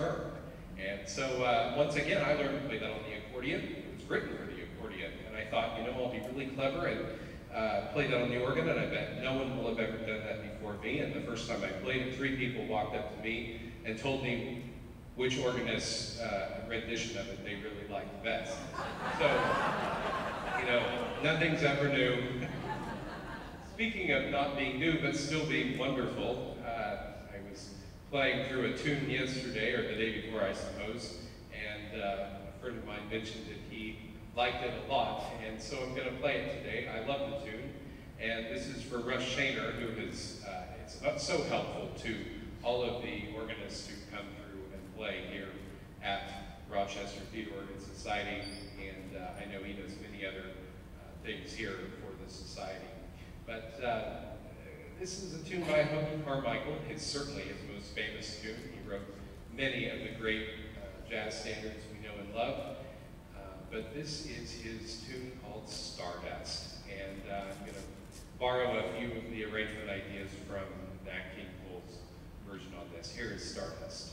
term. And so once again, I learned to play that on the accordion. It was written for the accordion. And I thought, you know, I'll be really clever and play that on the organ, and I bet no one will have ever done that before me. And the first time I played it, 3 people walked up to me and told me which organist's rendition of it they really liked the best. So, you know, nothing's ever new. Speaking of not being new, but still being wonderful, I was playing through a tune yesterday, or the day before, I suppose, and a friend of mine mentioned that he liked it a lot, and so I'm going to play it today. I love the tune, and this is for Russ Shaner, who is it's so helpful to all of the organists who come through and play here at Rochester Theater Organ Society, and I know he does many other things here for the society. But this is a tune by Hope Carmichael. It's certainly his most famous tune. He wrote many of the great jazz standards we know and love. But this is his tune called Stardust. And I'm going to borrow a few of the arrangement ideas from Nat King Cole's version on this. Here is Stardust.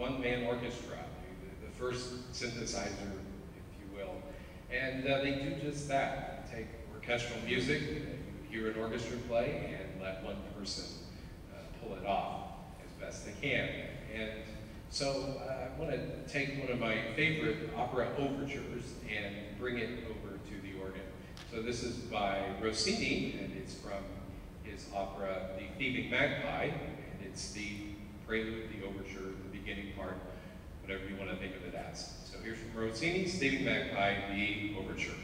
one-man orchestra, the first synthesizer, if you will. And they do just that. They take orchestral music, you hear an orchestra play, and let one person pull it off as best they can. And so I want to take one of my favorite opera overtures and bring it over to the organ. So this is by Rossini, and it's from his opera, The Thieving Magpie, and it's the prelude, the overture, the beginning part, whatever you want to think of it as. So here's from Rossini's Thieving Magpie, the overture.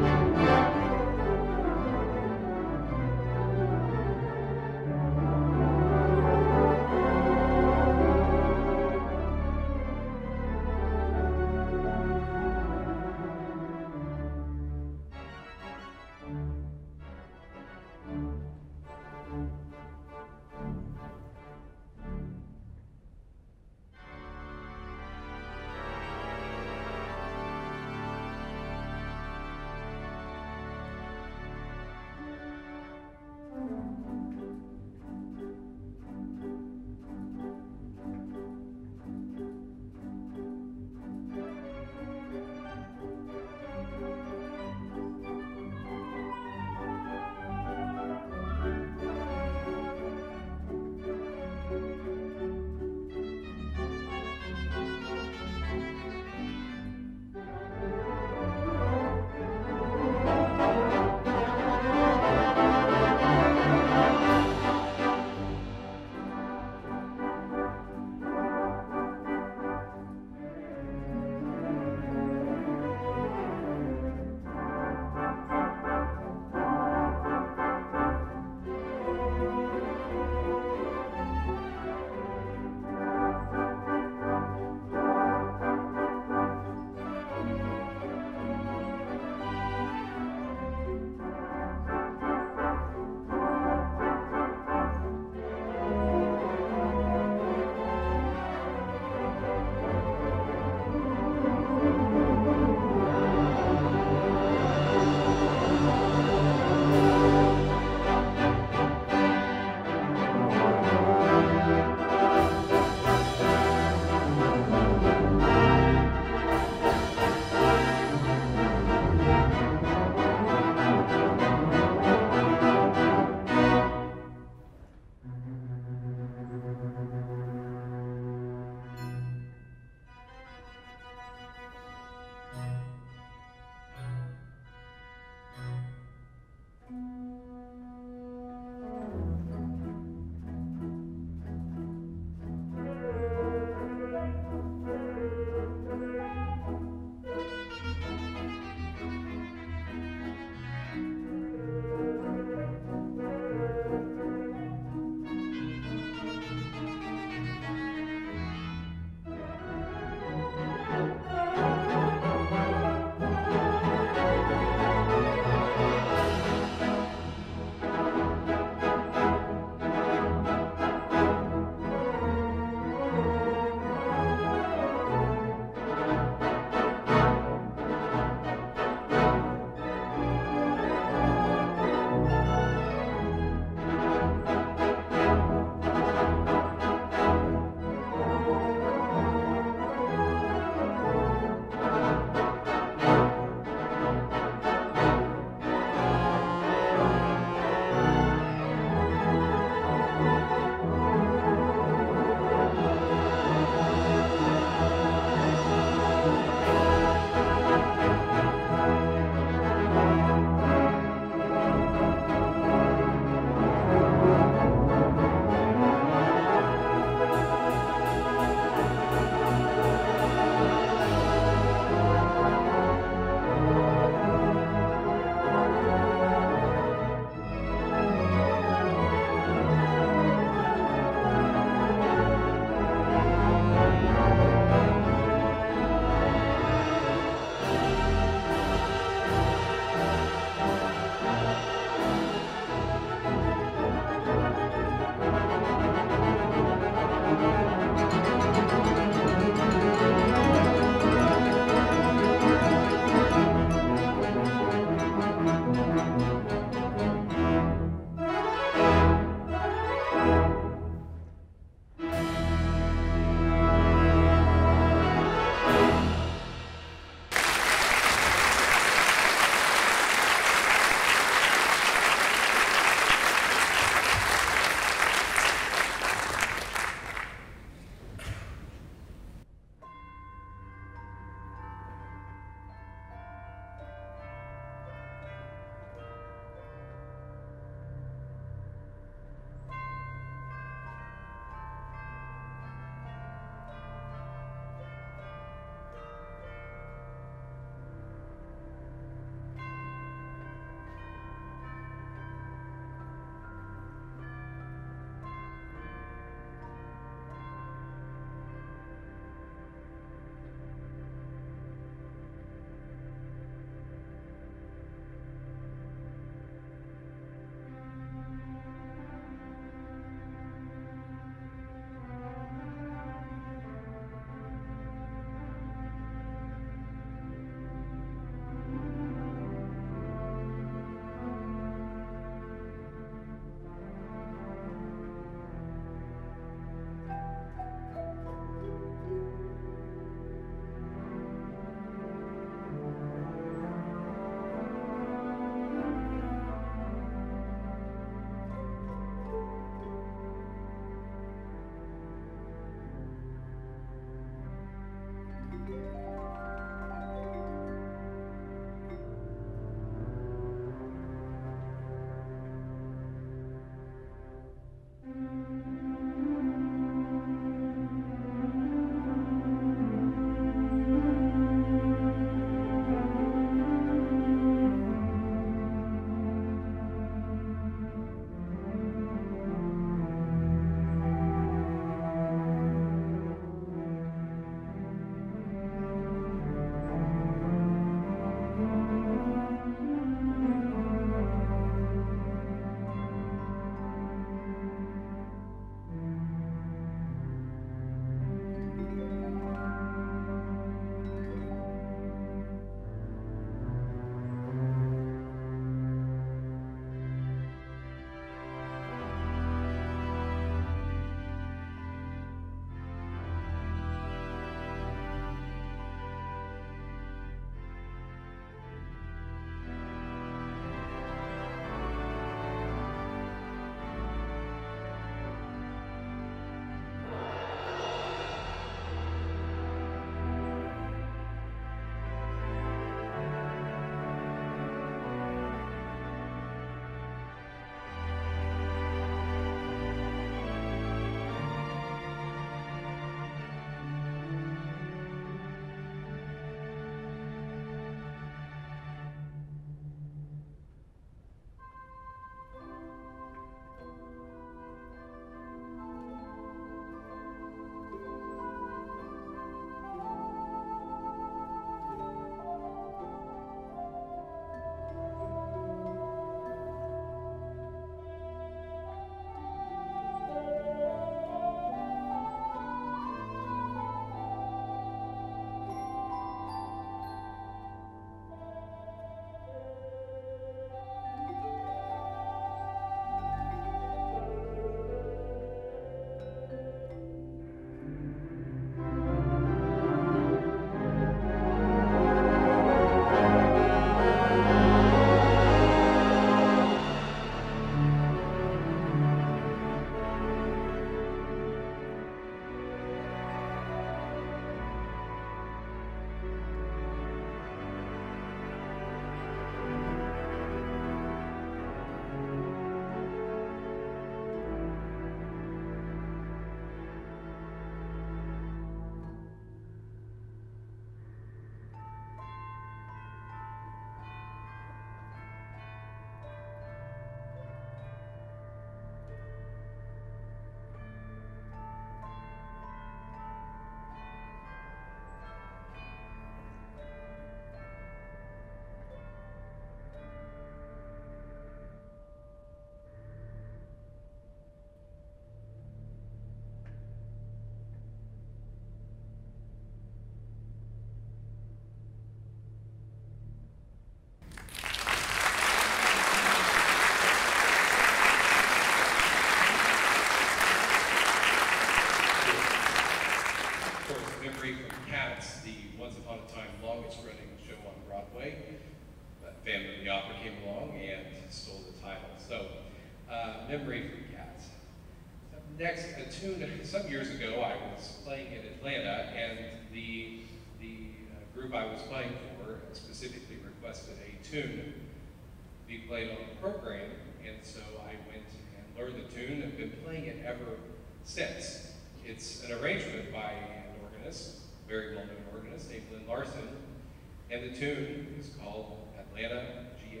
Broadway. But Phantom of the Opera came along and stole the title. So, Memory from Cats. Next, a tune, some years ago I was playing in Atlanta, and the group I was playing for specifically requested a tune to be played on the program, and so I went and learned the tune and been playing it ever since. It's an arrangement by an organist, very well-known organist named Lynn Larson, and the tune is called Atlanta, GA.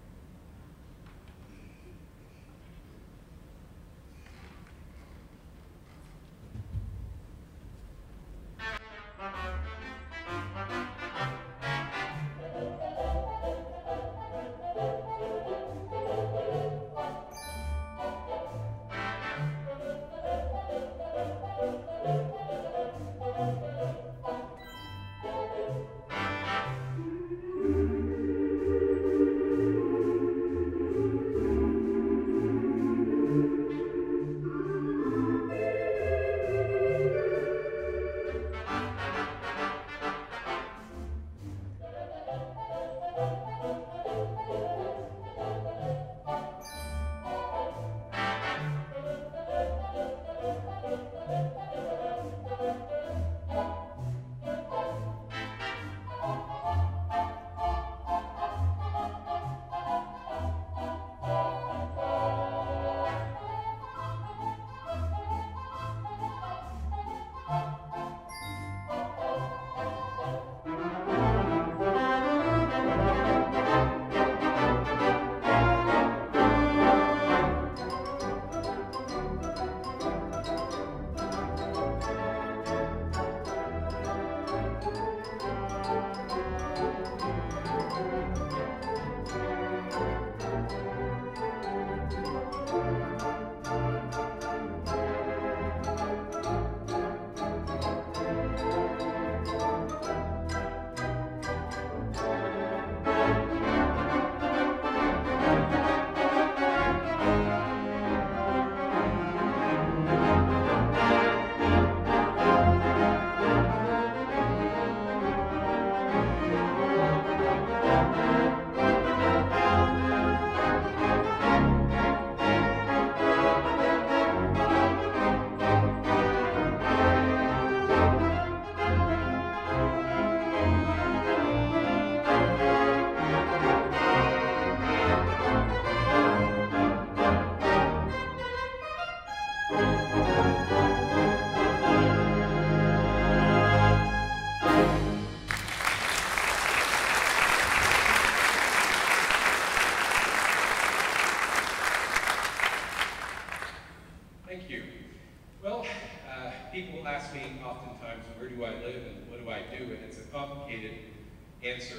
Answer.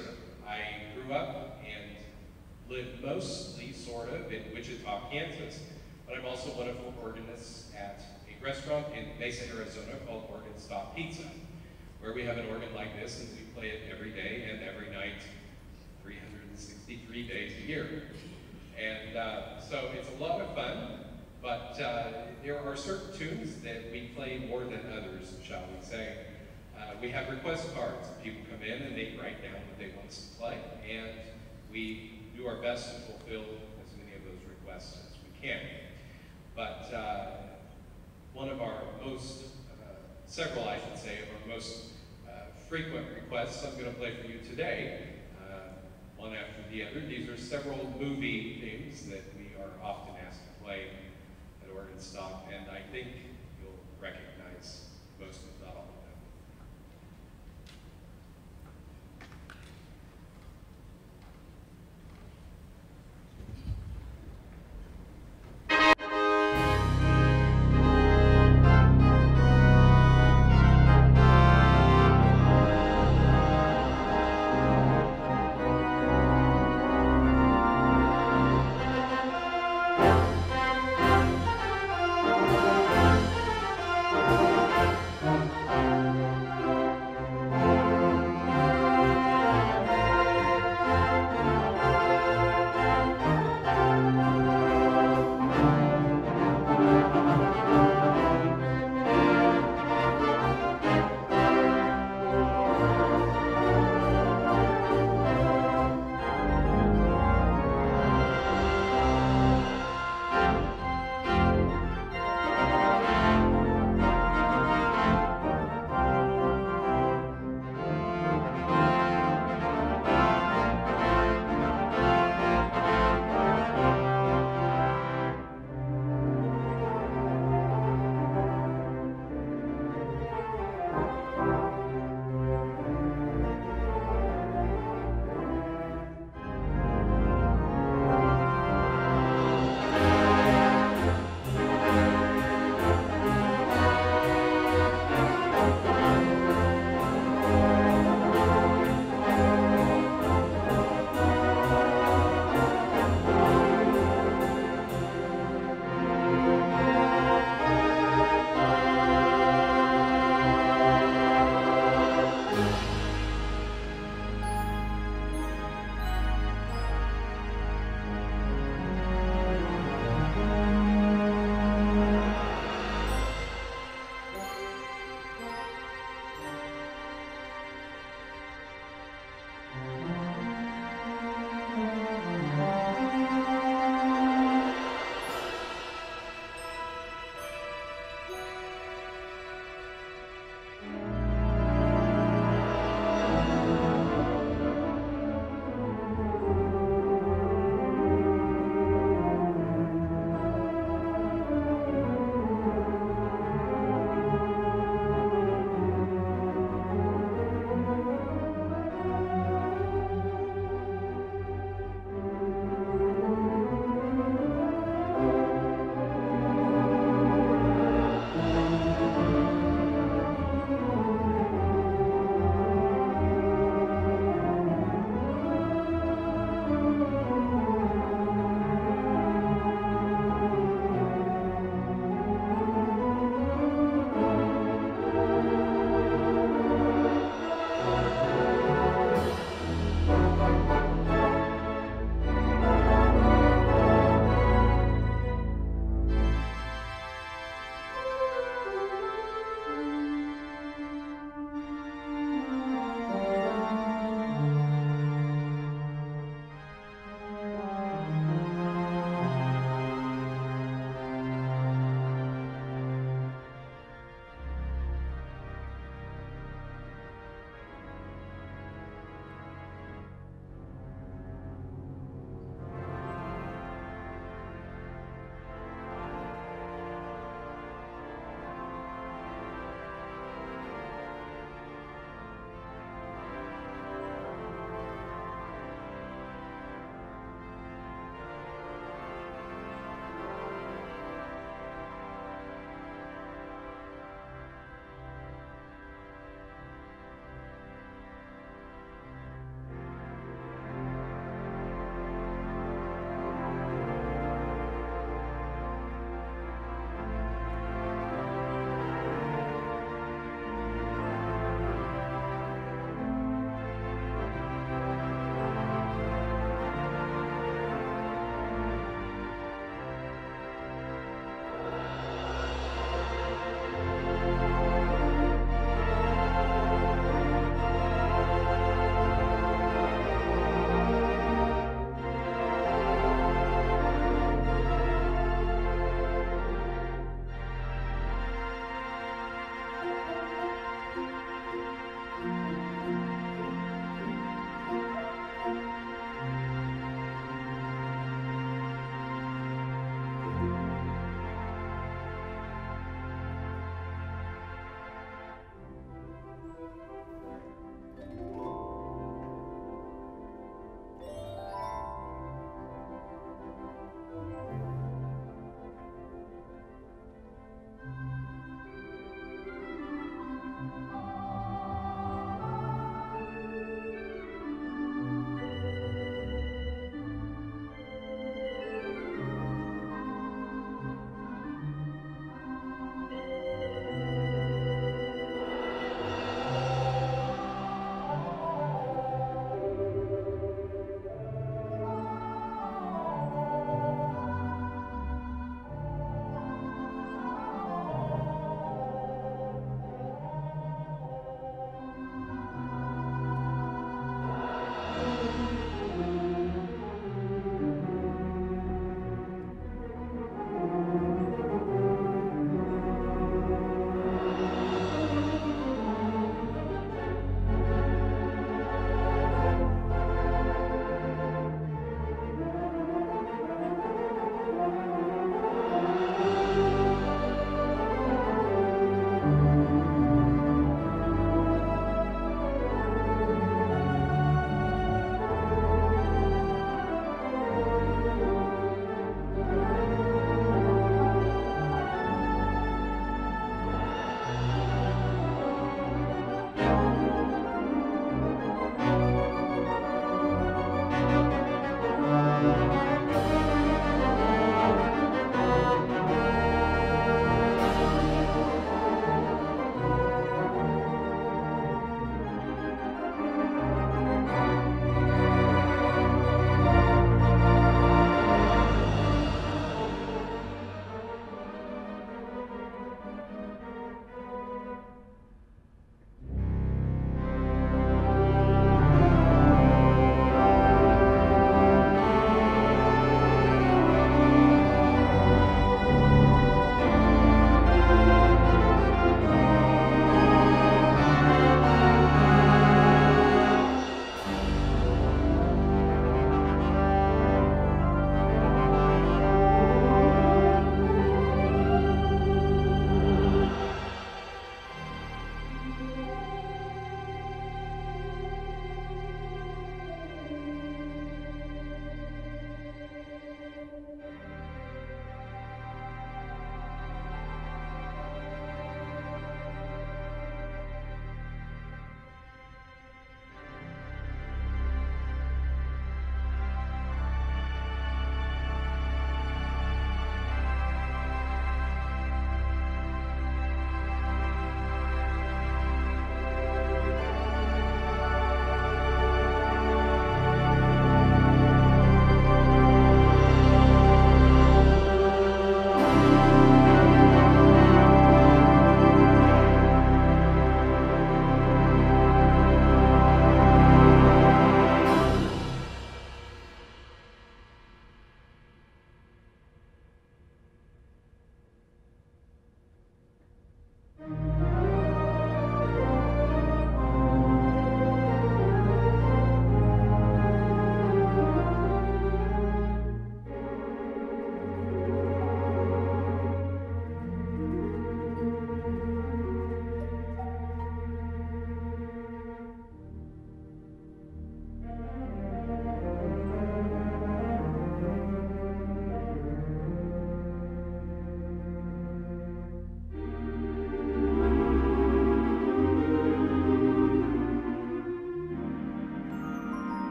I grew up and lived mostly, sort of, in Wichita, Kansas, but I'm also one of the organists at a restaurant in Mesa, Arizona called Organ Stop Pizza, where we have an organ like this and we play it every day and every night, 363 days a year. And so it's a lot of fun, but there are certain tunes that we play more than others, shall we say. We have request cards. People come in and they write down what they want us to play, and we do our best to fulfill as many of those requests as we can. But one of our most, several I should say, of our most frequent requests I'm going to play for you today, one after the other. These are several movie themes that we are often asked to play at Organ Stop, and I think you'll recognize most, if not all of them.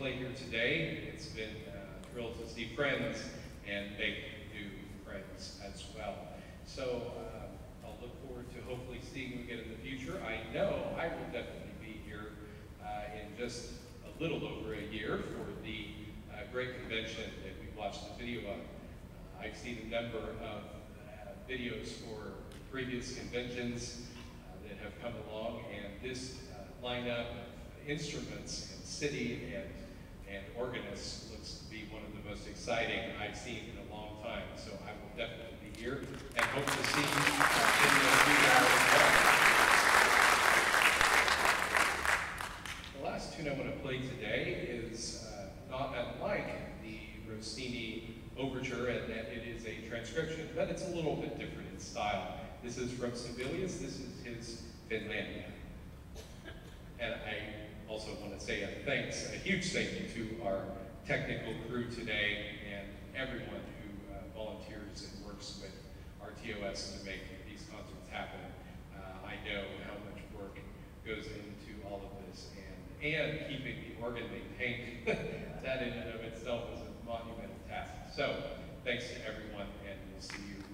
play here today. It's been thrilled to see friends and make new friends as well. So I'll look forward to hopefully seeing you again in the future. I know I will definitely be here in just a little over a year for the great convention that we watched the video of. I've seen a number of videos for previous conventions that have come along, and this lineup of instruments and city and organists looks to be one of the most exciting I've seen in a long time. So I will definitely be here and hope to see you in the video as well. The last tune I want to play today is not unlike the Rossini Overture, and that it is a transcription, but it's a little bit different in style. This is from Sibelius. This is his Finlandia. And I also want to say a huge thank you to our technical crew today and everyone who volunteers and works with RTOS to make these concerts happen. I know how much work goes into all of this, and keeping the organ maintained. That in and of itself is a monumental task. So, thanks to everyone, and we'll see you